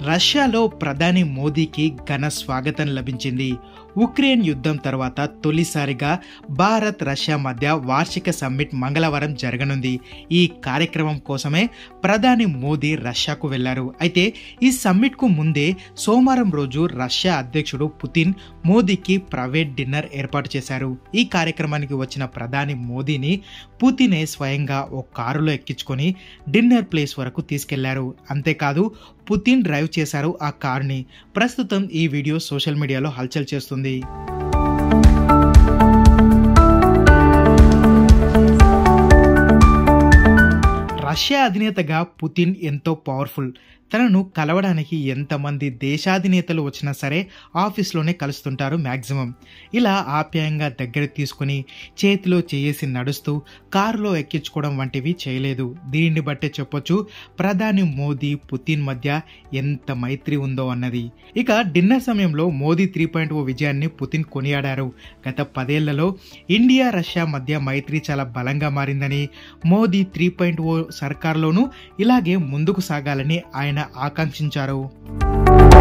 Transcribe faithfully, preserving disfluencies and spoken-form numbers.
రష్యాలో ప్రధాని మోదీకి ఘన స్వాగతం లభించింది. ఉక్రెయిన్ యుద్ధం తర్వాత తొలిసారిగా భారత్ రష్యా మధ్య వార్షిక సమ్మిట్ మంగళవారం జరగనుంది. ఈ కార్యక్రమం కోసమే ప్రధాని మోదీ రష్యాకు వెళ్లారు. అయితే ఈ సమ్మిట్ కు ముందే సోమవారం రోజు రష్యా అధ్యక్షుడు పుతిన్ మోదీకి ప్రైవేట్ డిన్నర్ ఏర్పాటు చేశారు. ఈ కార్యక్రమానికి వచ్చిన ప్రధాని మోదీని పుతినే స్వయంగా ఓ కారులో ఎక్కించుకొని డిన్నర్ ప్లేస్ వరకు తీసుకెళ్లారు. అంతేకాదు పుతిన్ డ్రైవ్ చేశారు ఆ కారుని. ప్రస్తుతం ఈ వీడియో సోషల్ మీడియాలో హల్చల్ చేస్తుంది. రష్యా అధినేతగా పుతిన్ ఎంతో పవర్ఫుల్. తనను కలవడానికి ఎంతమంది దేశాధినేతలు వచ్చినా సరే ఆఫీస్లోనే కలుస్తుంటారు మ్యాక్సిమం. ఇలా ఆప్యాయంగా దగ్గర తీసుకుని చేతిలో చేసి నడుస్తూ కారులో ఎక్కించుకోవడం వంటివి చేయలేదు. దీనిని బట్టే చెప్పొచ్చు ప్రధాని మోదీ పుతిన్ మధ్య ఎంత మైత్రి ఉందో అన్నది. ఇక డిన్నర్ సమయంలో మోదీ త్రీ పాయింట్ ఓ విజయాన్ని పుతిన్ కొనియాడారు. గత పదేళ్లలో ఇండియా రష్యా మధ్య మైత్రి చాలా బలంగా మారిందని, మోదీ త్రీ పాయింట్ ఓ సర్కార్లోనూ ఇలాగే ముందుకు సాగాలని ఆయన ఆకాంక్షించారు.